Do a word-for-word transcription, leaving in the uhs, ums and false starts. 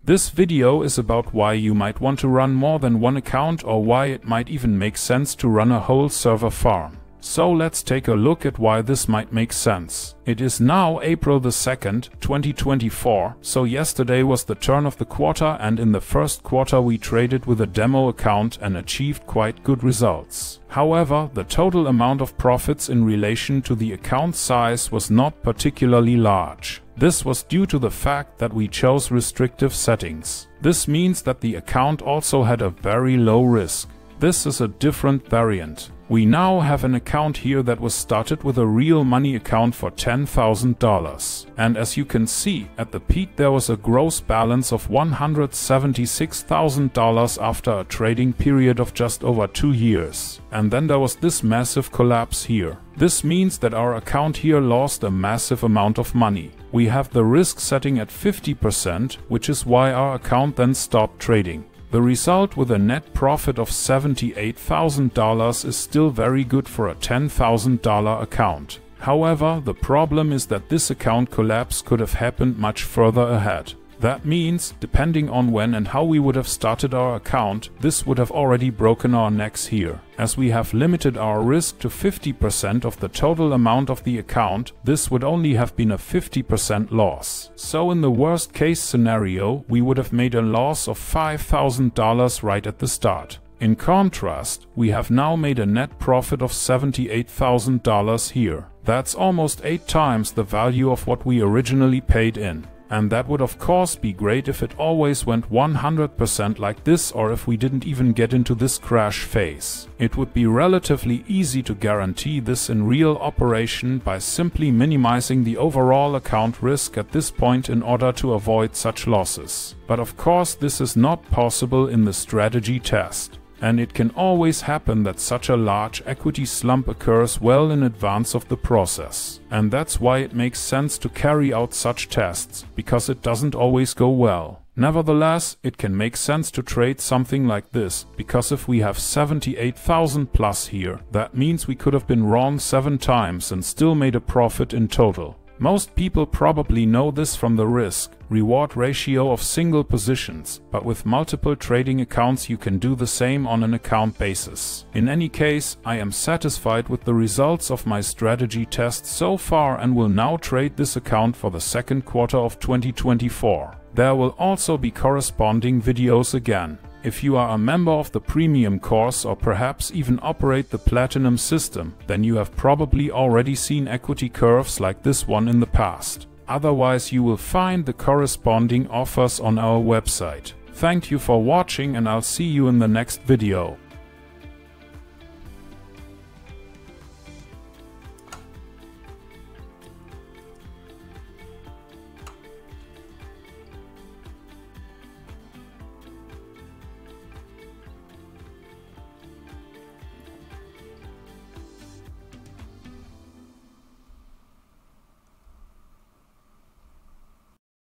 This video is about why you might want to run more than one account or why it might even make sense to run a whole server farm. So let's take a look at why this might make sense. It is now April the second, twenty twenty-four, so yesterday was the turn of the quarter, and in the first quarter we traded with a demo account and achieved quite good results. However, the total amount of profits in relation to the account size was not particularly large. This was due to the fact that we chose restrictive settings. This means that the account also had a very low risk. This is a different variant. We now have an account here that was started with a real money account for ten thousand dollars. And as you can see, at the peak there was a gross balance of one hundred seventy-six thousand dollars after a trading period of just over two years. And then there was this massive collapse here. This means that our account here lost a massive amount of money. We have the risk setting at fifty percent, which is why our account then stopped trading. The result with a net profit of seventy-eight thousand dollars is still very good for a ten thousand dollar account. However, the problem is that this account collapse could have happened much further ahead. That means, depending on when and how we would have started our account, this would have already broken our necks here. As we have limited our risk to fifty percent of the total amount of the account, this would only have been a fifty percent loss. So in the worst case scenario, we would have made a loss of five thousand dollars right at the start. In contrast, we have now made a net profit of seventy-eight thousand dollars here. That's almost eight times the value of what we originally paid in. And that would of course be great if it always went one hundred percent like this, or if we didn't even get into this crash phase. It would be relatively easy to guarantee this in real operation by simply minimizing the overall account risk at this point in order to avoid such losses. But of course this is not possible in the strategy test. And it can always happen that such a large equity slump occurs well in advance of the process. And that's why it makes sense to carry out such tests, because it doesn't always go well. Nevertheless, it can make sense to trade something like this, because if we have seventy-eight thousand plus here, that means we could have been wrong seven times and still made a profit in total. Most people probably know this from the risk-reward ratio of single positions, but with multiple trading accounts you can do the same on an account basis. In any case, I am satisfied with the results of my strategy test so far and will now trade this account for the second quarter of twenty twenty-four. There will also be corresponding videos again. If you are a member of the premium course or perhaps even operate the platinum system, then you have probably already seen equity curves like this one in the past. Otherwise, you will find the corresponding offers on our website. Thank you for watching, and I'll see you in the next video.